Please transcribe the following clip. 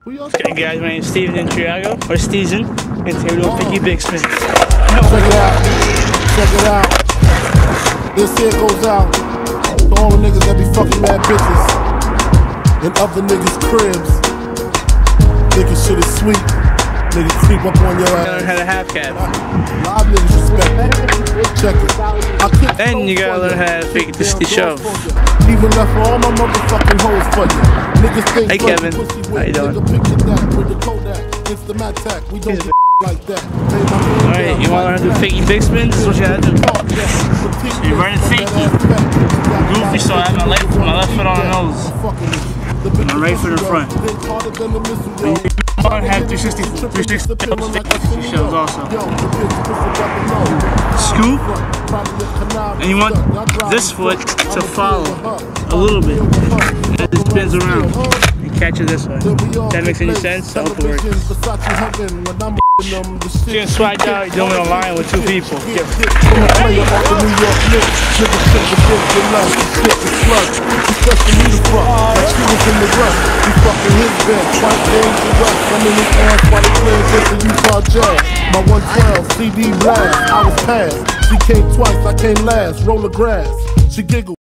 Okay guys, my name is Steven Intriago, or Steezen, and today we're doing 50 big spins. Check it out. Check it out. This here goes out to all the niggas that be fucking mad bitches in other niggas' cribs. Thinking shit is sweet. Nigga creep up on your ass. Learn how to half cab. Live niggas respect it. Check it. Then you gotta learn how to fake the shove. Even left for all my motherfucking hoes for you. Niggas think hey Kevin, how you doing? Like that. Alright, you wanna learn how to do fakey big spins? This is what you gotta do. So you're running fakey. Goofy, so I have my left foot on the nose. And my right foot in front. And you have 360 shows also. Scoop. And you want this foot to follow a little bit. And it spins around. And catch it this way. That makes any sense? I hope it works. You're gonna swag out, you're doing it online with two people. My 112 CD blast, I was past. She came twice, I came last. Roll the grass. She giggled.